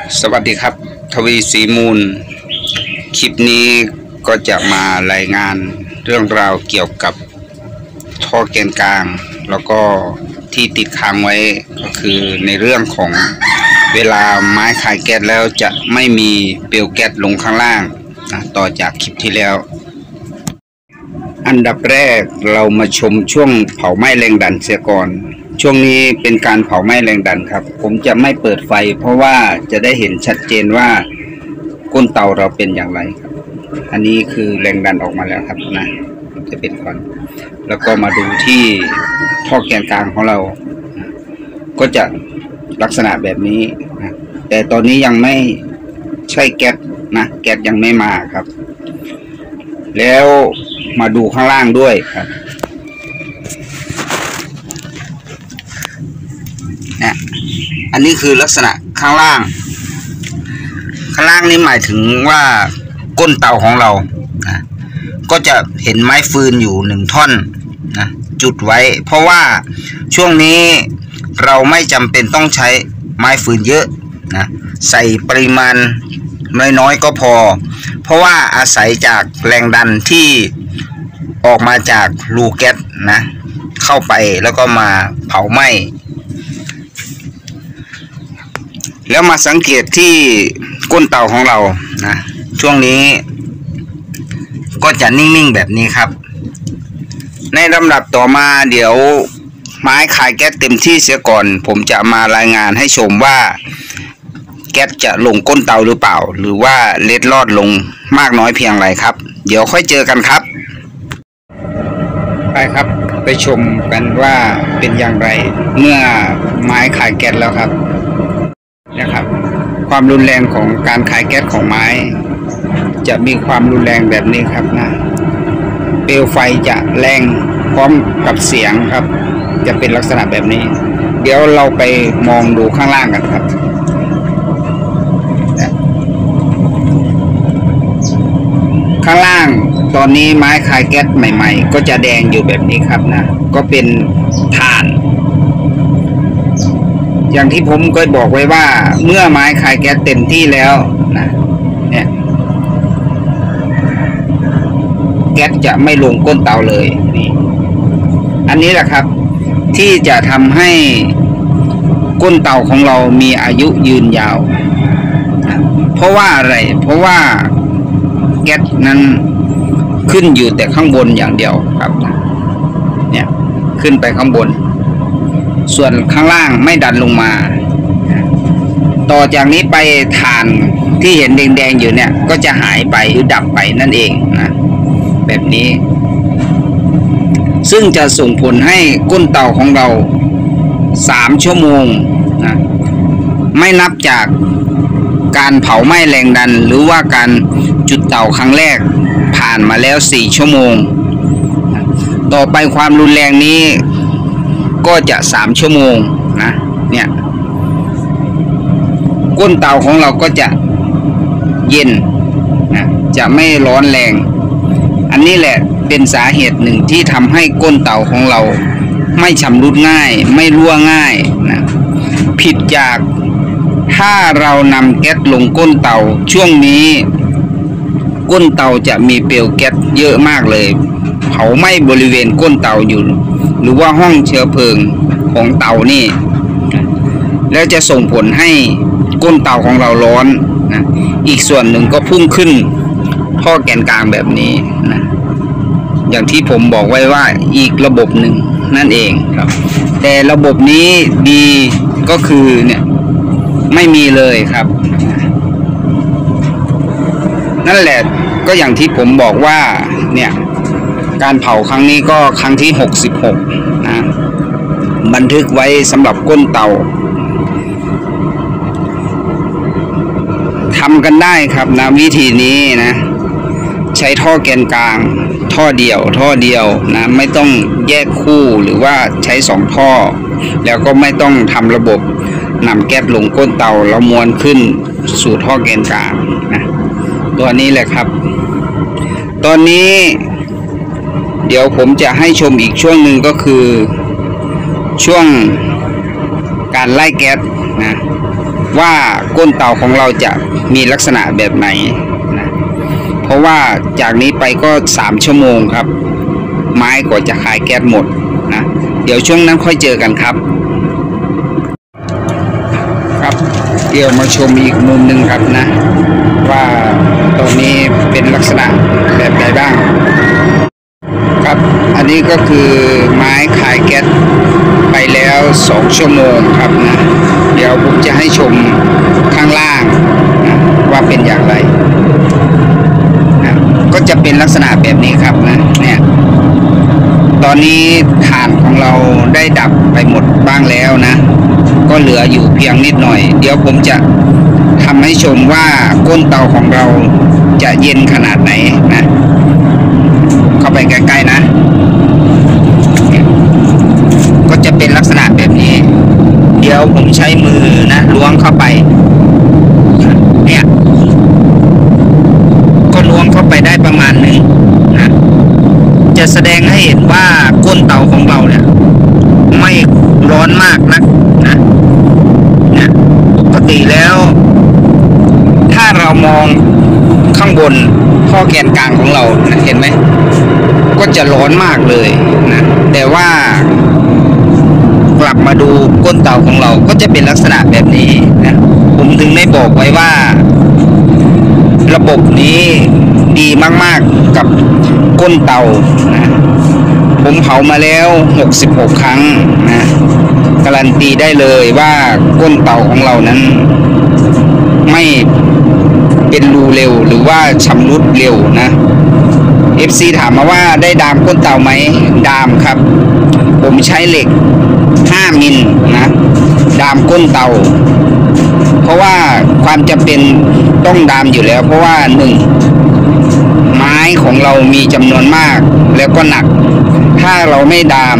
สวัสดีครับทวีศรีมูลคลิปนี้ก็จะมารายงานเรื่องราวเกี่ยวกับท่อแกนกลางแล้วก็ที่ติดค้างไว้ก็คือในเรื่องของเวลาไม้คายแก๊สแล้วจะไม่มีเปลวแก๊สลงข้างล่างนะต่อจากคลิปที่แล้วอันดับแรกเรามาชมช่วงเผาไหม้แรงดันเสียก่อนช่วงนี้เป็นการเผาไหม้แรงดันครับผมจะไม่เปิดไฟเพราะว่าจะได้เห็นชัดเจนว่าก้นเตาเราเป็นอย่างไรครับอันนี้คือแรงดันออกมาแล้วครับนะจะเป็นก่อนแล้วก็มาดูที่ท่อแกนกลางของเราก็จะลักษณะแบบนี้นะแต่ตอนนี้ยังไม่ใช่แก๊สนะแก๊สยังไม่มาครับแล้วมาดูข้างล่างด้วยครับเนี่ยอันนี้คือลักษณะข้างล่างนี่หมายถึงว่าก้นเตาของเรานะก็จะเห็นไม้ฟืนอยู่1 ท่อนนะจุดไว้เพราะว่าช่วงนี้เราไม่จำเป็นต้องใช้ไม้ฟืนเยอะนะใส่ปริมาณน้อยๆก็พอเพราะว่าอาศัยจากแรงดันที่ออกมาจากรูแก๊สนะเข้าไปแล้วก็มาเผาไหม้แล้วมาสังเกตที่ก้นเตาของเรานะช่วงนี้ก็จะนิ่งๆแบบนี้ครับในลำดับต่อมาเดี๋ยวไม้คายแก๊สเต็มที่เสียก่อนผมจะมารายงานให้ชมว่าแก๊สจะลงก้นเตาหรือเปล่าหรือว่าเล็ดลอดลงมากน้อยเพียงไรครับเดี๋ยวค่อยเจอกันครับไปครับไปชมกันว่าเป็นอย่างไรเมื่อไม้คายแก๊สแล้วครับนะครับความรุนแรงของการคายแก๊สของไม้จะมีความรุนแรงแบบนี้ครับนะเปลวไฟจะแรงพร้อมกับเสียงครับจะเป็นลักษณะแบบนี้เดี๋ยวเราไปมองดูข้างล่างกันครับข้างล่างตอนนี้ไม้คายแก๊สใหม่ๆก็จะแดงอยู่แบบนี้ครับนะก็เป็นถ่านอย่างที่ผมเคยบอกไว้ว่าเมื่อไม้คายแก๊สเต็มที่แล้วนะเนี่ยแก๊สจะไม่ลงก้นเตาเลยนี่อันนี้แหละครับที่จะทำให้ก้นเตาของเรามีอายุยืนยาวนะเพราะว่าอะไรเพราะว่าแก๊สนั้นขึ้นอยู่แต่ข้างบนอย่างเดียวครับเนี่ยขึ้นไปข้างบนส่วนข้างล่างไม่ดันลงมาต่อจากนี้ไปถ่านที่เห็นแดงๆอยู่เนี่ยก็จะหายไปหรือดับไปนั่นเองนะแบบนี้ซึ่งจะส่งผลให้ก้นเตาของเรา3 ชั่วโมงนะไม่นับจากการเผาไหม้แรงดันหรือว่าการจุดเตาครั้งแรกผ่านมาแล้ว4 ชั่วโมงต่อไปความรุนแรงนี้ก็จะ3 ชั่วโมงนะเนี่ยก้นเตาของเราก็จะเย็นนะจะไม่ร้อนแรงอันนี้แหละเป็นสาเหตุหนึ่งที่ทำให้ก้นเตาของเราไม่ชำรุดง่ายไม่รั่วง่ายนะผิดจากถ้าเรานำแก๊สลงก้นเตาช่วงนี้ก้นเตาจะมีเปลวแก๊สเยอะมากเลยเผาไหม้บริเวณก้นเตาอยู่หรือว่าห้องเชื้อเพลิงของเตานี่แล้วจะส่งผลให้ก้นเตาของเราร้อนนะอีกส่วนหนึ่งก็พุ่งขึ้นท่อแกนกลางแบบนี้นะอย่างที่ผมบอกไว้ว่าอีกระบบหนึ่งนั่นเองครับแต่ระบบนี้ดีก็คือเนี่ยไม่มีเลยครับนั่นแหละก็อย่างที่ผมบอกว่าเนี่ยการเผาครั้งนี้ก็ครั้งที่66นะบันทึกไว้สำหรับก้นเตาทำกันได้ครับนะวิธีนี้นะใช้ท่อแกนกลางท่อเดียวนะไม่ต้องแยกคู่หรือว่าใช้2 ท่อแล้วก็ไม่ต้องทำระบบนำแก๊สลงก้นเตาแล้วม้วนขึ้นสู่ท่อแกนกลางนะตัวนี้แหละครับตอนนี้เดี๋ยวผมจะให้ชมอีกช่วงหนึ่งก็คือช่วงการไล่แก๊สนะว่าก้นเตาของเราจะมีลักษณะแบบไหนนะเพราะว่าจากนี้ไปก็3 ชั่วโมงครับไม้ก็จะคายแก๊สหมดนะเดี๋ยวช่วงนั้นค่อยเจอกันครับครับเดี๋ยวมาชมอีกมุมหนึ่งครับนะว่าตรงนี้เป็นลักษณะแบบใดบ้างครับอันนี้ก็คือไม้คายแก๊สไปแล้ว2 ชั่วโมงครับนะเดี๋ยวผมจะให้ชมข้างล่างนะว่าเป็นอย่างไรนะก็จะเป็นลักษณะแบบนี้ครับนะเนี่ยตอนนี้ถ่านของเราได้ดับไปหมดบ้างแล้วนะก็เหลืออยู่เพียงนิดหน่อยเดี๋ยวผมจะทำให้ชมว่าก้นเตาของเราจะเย็นขนาดไหนนะเข้าไปใกล้ๆนะก็จะเป็นลักษณะแบบนี้เดี๋ยวผมใช้มือนะล้วงเข้าไปเนี่ยก็ล้วงเข้าไปได้ประมาณหนึ่งนะจะแสดงให้เห็นว่าก้นเตาของเราเนี่ยไม่ร้อนมากนักนะปกติแล้วถ้าเรามองข้างบนท่อแกนกลางของเรานะเห็นไหมก็จะร้อนมากเลยนะแต่ว่ากลับมาดูก้นเตาของเราก็จะเป็นลักษณะแบบนี้นะผมถึงได้บอกไว้ว่าระบบนี้ดีมากๆกับก้นเตานะผมเผามาแล้ว66 ครั้งนะการันตีได้เลยว่าก้นเตาของเรานั้นไม่เป็นรูเร็วหรือว่าชำรุดเร็วนะ FC ถามมาว่าได้ดามก้นเตาไหมดามครับผมใช้เหล็ก5 มิลนะดามก้นเตาเพราะว่าความจำเป็นต้องดามอยู่แล้วเพราะว่า1ไม้ของเรามีจำนวนมากแล้วก็หนักถ้าเราไม่ดาม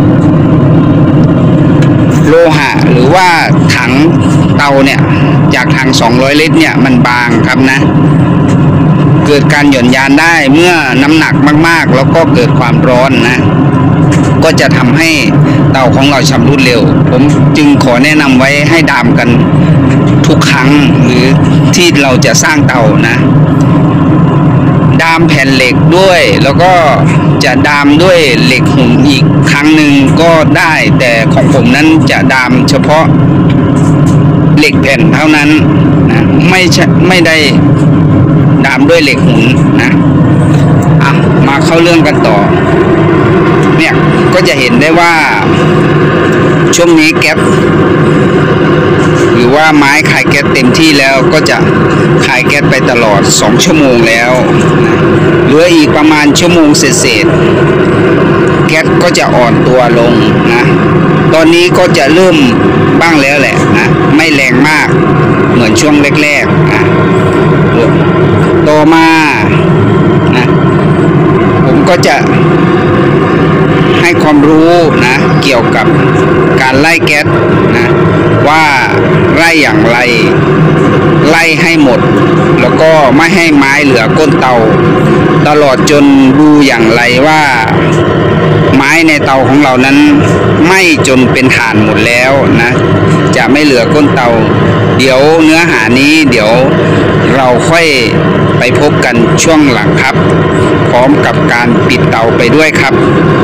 โลหะหรือว่าถังเตาเนี่ยจากถัง200 ลิตรเนี่ยมันบางครับนะเกิดการหย่อนยานได้เมื่อน้ำหนักมากๆแล้วก็เกิดความร้อนนะก็จะทำให้เตาของเราชำรุดเร็วผมจึงขอแนะนำไว้ให้ดามกันทุกครั้งหรือที่เราจะสร้างเตานะดามแผ่นเหล็กด้วยแล้วก็จะดามด้วยเหล็กหุ่มอีกครั้งหนึ่งก็ได้แต่ของผมนั้นจะดามเฉพาะเหล็กแผ่นเท่านั้นนะไม่ได้ดามด้วยเหล็กหุ่นนะมาเข้าเรื่องกันต่อเนี่ยก็จะเห็นได้ว่าช่วงนี้แก๊สหรือว่าไม้คายแก๊สเต็มที่แล้วก็จะคายแก๊สไปตลอด2 ชั่วโมงแล้วนะเหลืออีกประมาณ1 ชั่วโมงเศษแก๊สก็จะอ่อนตัวลงนะตอนนี้ก็จะเริ่มบ้างแล้วแหละนะไม่แรงมากเหมือนช่วงแรกๆนะต่อมานะผมก็จะให้ความรู้นะเกี่ยวกับการไล่แก๊สนะว่าไล่อย่างไรไล่ให้หมดแล้วก็ไม่ให้ไม้เหลือก้นเตาตลอดจนดูอย่างไรว่าไม้ในเตาของเรานั้นไหม้จนเป็นถ่านหมดแล้วนะจะไม่เหลือก้นเตาเดี๋ยวเนื้อหานี้เดี๋ยวเราค่อยไปพบกันช่วงหลังครับพร้อมกับการปิดเตาไปด้วยครับ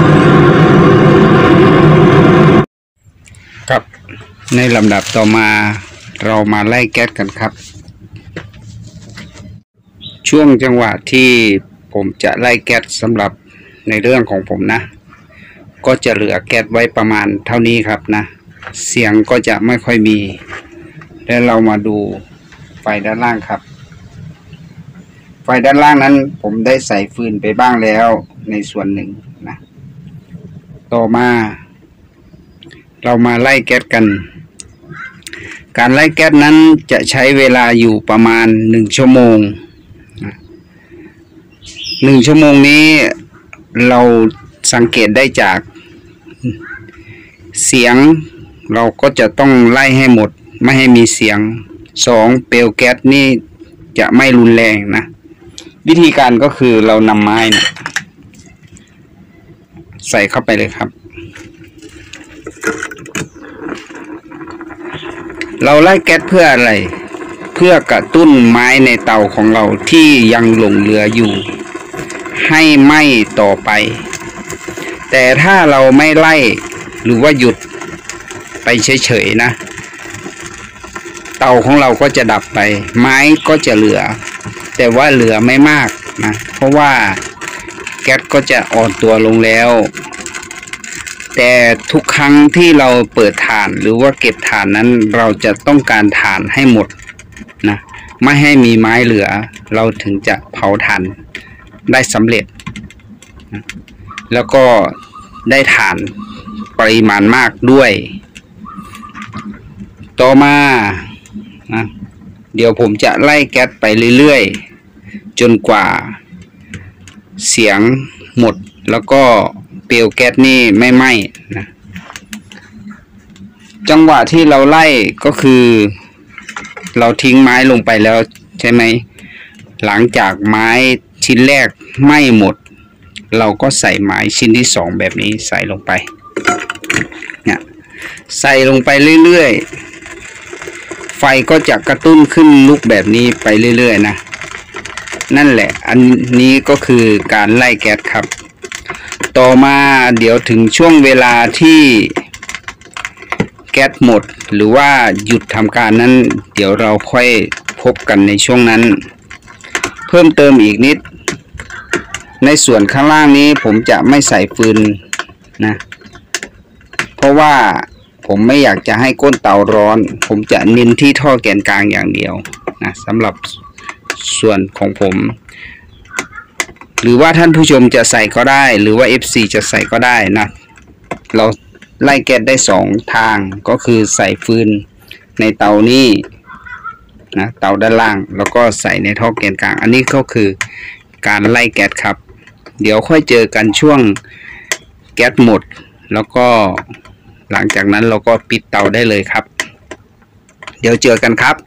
ครับในลำดับต่อมาเรามาไล่แก๊สกันครับช่วงจังหวะที่ผมจะไล่แก๊สสำหรับในเรื่องของผมนะก็จะเหลือแก๊สไว้ประมาณเท่านี้ครับนะเสียงก็จะไม่ค่อยมีแล้วเรามาดูไฟด้านล่างครับไฟด้านล่างนั้นผมได้ใส่ฟืนไปบ้างแล้วในส่วนหนึ่งนะต่อมาเรามาไล่แก๊สกันการไล่แก๊สนั้นจะใช้เวลาอยู่ประมาณ1 ชั่วโมง1 ชั่วโมงนี้เราสังเกตได้จากเสียงเราก็จะต้องไล่ให้หมดไม่ให้มีเสียง2เปลวแก๊สนี่จะไม่รุนแรงนะวิธีการก็คือเรานำไม้นะใส่เข้าไปเลยครับเราไล่แก๊สเพื่ออะไรเพื่อกระตุ้นไม้ในเตาของเราที่ยังหลงเหลืออยู่ให้ไหม้ต่อไปแต่ถ้าเราไม่ไล่หรือว่าหยุดไปเฉยๆนะเตาของเราก็จะดับไปไม้ก็จะเหลือแต่ว่าเหลือไม่มากนะเพราะว่าแก๊สก็จะอ่อนตัวลงแล้วแต่ทุกครั้งที่เราเปิดถ่านหรือว่าเก็บถ่านนั้นเราจะต้องการถ่านให้หมดนะไม่ให้มีไม้เหลือเราถึงจะเผาถ่านได้สำเร็จนะแล้วก็ได้ถ่านปริมาณมากด้วยต่อมานะเดี๋ยวผมจะไล่แก๊สไปเรื่อยๆจนกว่าเสียงหมดแล้วก็เปลวแก๊สนี่ไม่ไหม้นะจังหวะที่เราไล่ก็คือเราทิ้งไม้ลงไปแล้วใช่ไหมหลังจากไม้ชิ้นแรกไหม้หมดเราก็ใส่ไม้ชิ้นที่สองแบบนี้ใส่ลงไปเนี่ยใส่ลงไปเรื่อยๆไฟก็จะกระตุ้นขึ้นลุกแบบนี้ไปเรื่อยๆนะนั่นแหละอันนี้ก็คือการไล่แก๊สครับต่อมาเดี๋ยวถึงช่วงเวลาที่แก๊สหมดหรือว่าหยุดทำการนั้นเดี๋ยวเราค่อยพบกันในช่วงนั้นเพิ่มเติมอีกนิดในส่วนข้างล่างนี้ผมจะไม่ใส่ฟืนนะเพราะว่าผมไม่อยากจะให้ก้นเตาร้อนผมจะเน้นที่ท่อแกนกลางอย่างเดียวนะสำหรับส่วนของผมหรือว่าท่านผู้ชมจะใส่ก็ได้หรือว่า FC จะใส่ก็ได้นะเราไล่แก๊สได้สองทางก็คือใส่ฟืนในเตานี้นะเตาด้านล่างแล้วก็ใส่ในท่อแกนกลางอันนี้ก็คือการไล่แก๊สครับเดี๋ยวค่อยเจอกันช่วงแก๊สหมดแล้วก็หลังจากนั้นเราก็ปิดเตาได้เลยครับเดี๋ยวเจอกันครับ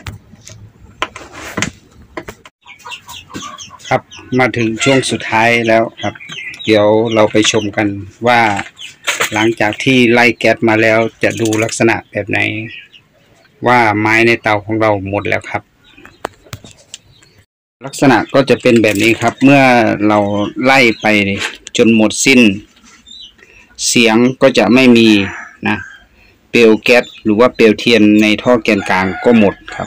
ครับมาถึงช่วงสุดท้ายแล้วครับเดี๋ยวเราไปชมกันว่าหลังจากที่ไล่แก๊สมาแล้วจะดูลักษณะแบบไหนว่าไม้ในเตาของเราหมดแล้วครับลักษณะก็จะเป็นแบบนี้ครับเมื่อเราไล่ไปจนหมดสิ้นเสียงก็จะไม่มีนะเปลวแก๊สหรือว่าเปลวเทียนในท่อแกนกลางก็หมดครับ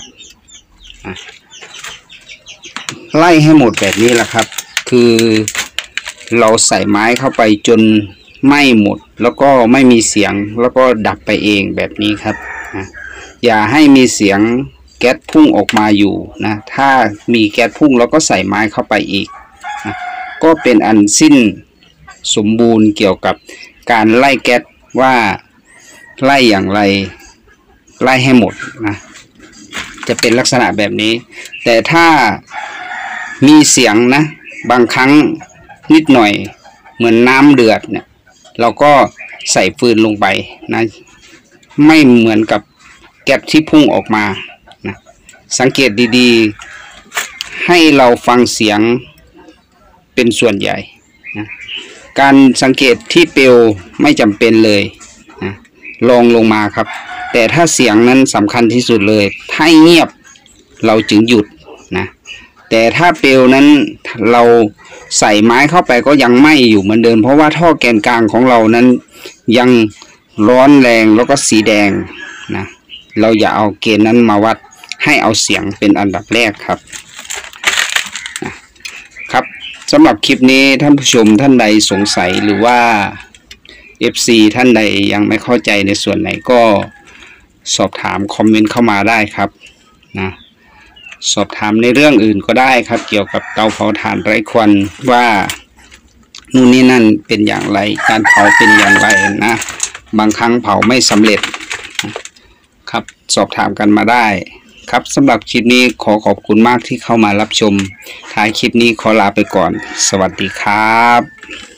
ไล่ให้หมดแบบนี้แหละครับคือเราใส่ไม้เข้าไปจนไหม้หมดแล้วก็ไม่มีเสียงแล้วก็ดับไปเองแบบนี้ครับอย่าให้มีเสียงแก๊สพุ่งออกมาอยู่นะถ้ามีแก๊สพุ่งแล้วก็ใส่ไม้เข้าไปอีกนะก็เป็นอันสิ้นสมบูรณ์เกี่ยวกับการไล่แก๊สว่าไล่อย่างไรไล่ให้หมดนะจะเป็นลักษณะแบบนี้แต่ถ้ามีเสียงนะบางครั้งนิดหน่อยเหมือนน้ำเดือดเนี่ยเราก็ใส่ฟืนลงไปนะไม่เหมือนกับแก๊สที่พุ่งออกมานะสังเกตดีๆให้เราฟังเสียงเป็นส่วนใหญ่นะการสังเกตที่เปลวไม่จำเป็นเลยนะลองลงมาครับแต่ถ้าเสียงนั้นสำคัญที่สุดเลยถ้าเงียบเราจึงหยุดนะแต่ถ้าเปลวนั้นเราใส่ไม้เข้าไปก็ยังไหม้อยู่เหมือนเดิมเพราะว่าท่อแกนกลางของเรานั้นยังร้อนแรงแล้วก็สีแดงนะเราอย่าเอาเกณฑ์นั้นมาวัดให้เอาเสียงเป็นอันดับแรกครับครับสำหรับคลิปนี้ท่านผู้ชมท่านใดสงสัยหรือว่า FC ท่านใดยังไม่เข้าใจในส่วนไหนก็สอบถามคอมเมนต์เข้ามาได้ครับนะสอบถามในเรื่องอื่นก็ได้ครับเกี่ยวกับเตาเผาถ่านไร้ควันว่านู่นนี่นั่นเป็นอย่างไรการเผาเป็นอย่างไรนะบางครั้งเผาไม่สำเร็จครับสอบถามกันมาได้ครับสำหรับคลิปนี้ขอขอบคุณมากที่เข้ามารับชมท้ายคลิปนี้ขอลาไปก่อนสวัสดีครับ